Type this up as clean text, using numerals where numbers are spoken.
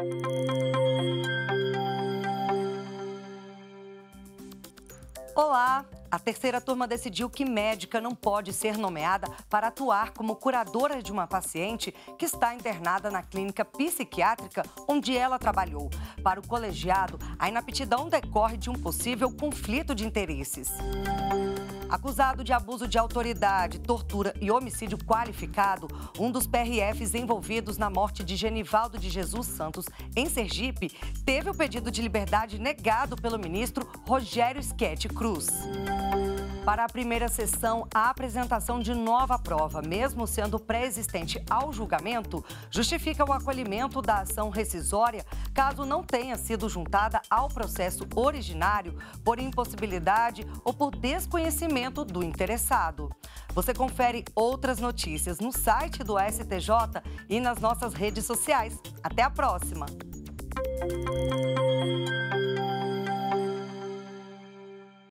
Olá! A terceira turma decidiu que médica não pode ser nomeada para atuar como curadora de uma paciente que está internada na clínica psiquiátrica onde ela trabalhou. Para o colegiado, a inaptidão decorre de um possível conflito de interesses. Acusado de abuso de autoridade, tortura e homicídio qualificado, um dos PRFs envolvidos na morte de Genivaldo de Jesus Santos, em Sergipe, teve o pedido de liberdade negado pelo ministro Rogério Schetti Cruz. Para a primeira sessão, a apresentação de nova prova, mesmo sendo pré-existente ao julgamento, justifica o acolhimento da ação rescisória caso não tenha sido juntada ao processo originário por impossibilidade ou por desconhecimento do interessado. Você confere outras notícias no site do STJ e nas nossas redes sociais. Até a próxima!